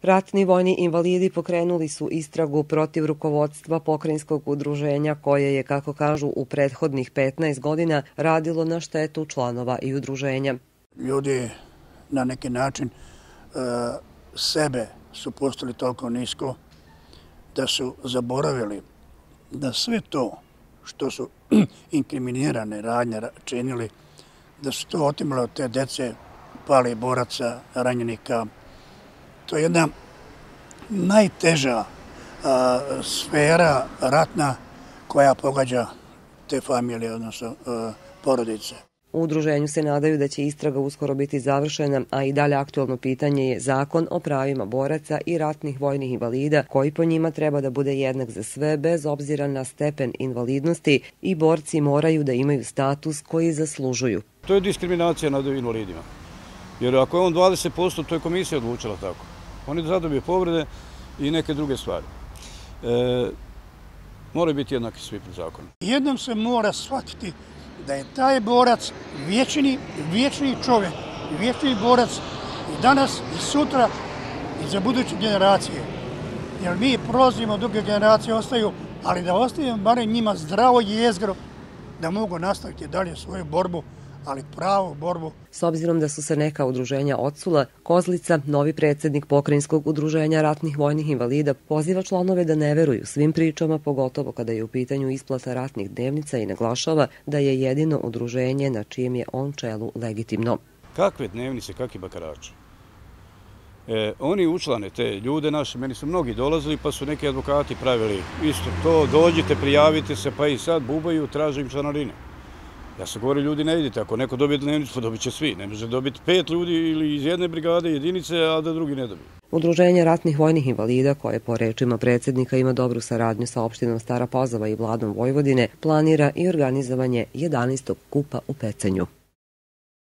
Ratni vojni invalidi pokrenuli su istragu protiv rukovodstva pokrajinskog udruženja koje je, kako kažu, u prethodnih 15 godina radilo na štetu članova i udruženja. Ljudi na neki način sebe su postali toliko nisko da su zaboravili da sve to što su inkriminirane radnje činili, da su to otimali od te dece, palih boraca, ranjenika. To je jedna najteža sfera ratna koja pogađa te familije, odnosno porodice. U udruženju se nadaju da će istraga uskoro biti završena, a i dalje aktuelno pitanje je Zakon o pravima boraca i ratnih vojnih invalida, koji po njima treba da bude jednak za sve bez obzira na stepen invalidnosti i borci moraju da imaju status koji zaslužuju. To je diskriminacija nad invalidima. Jer ako je on 20%, to je komisija odlučila tako. Oni zadobiju povrede i neke druge stvari. Moraju biti jednaki svi pred zakonom. Jednom se mora shvatiti da je taj borac vječni čovjek, vječni borac i danas i sutra i za buduće generacije. Jer mi prolazimo, druge generacije ostaju, ali da ostavimo barem njima zdravo jezgro da mogu nastaviti dalje svoju borbu, ali pravu borbu. S obzirom da su se neka udruženja odsula, Kozlica, novi predsjednik pokrajinskog udruženja ratnih vojnih invalida, poziva članove da ne veruju svim pričama, pogotovo kada je u pitanju isplata ratnih dnevnica i naglašava da je jedino udruženje na čijem je on čelu legitimno. Kakve dnevnice, kakvi bakarači? Oni učlane te ljude naše, meni su mnogi dolazili pa su neki advokati pravili isto to, dođite, prijavite se, pa i sad bubaju, traže im članarine. Ja sam govorio, ljudi ne idite, ako neko dobije dnevnicu, pa dobit će svi. Ne može dobiti 5 ljudi ili iz jedne brigade, jedinice, a da drugi ne dobiju. Udruženje ratnih vojnih invalida, koje po rečima predsjednika ima dobru saradnju sa opštinom Stara Pazova i Vladom Vojvodine, planira i organizovanje 11. kupa u Pecenju.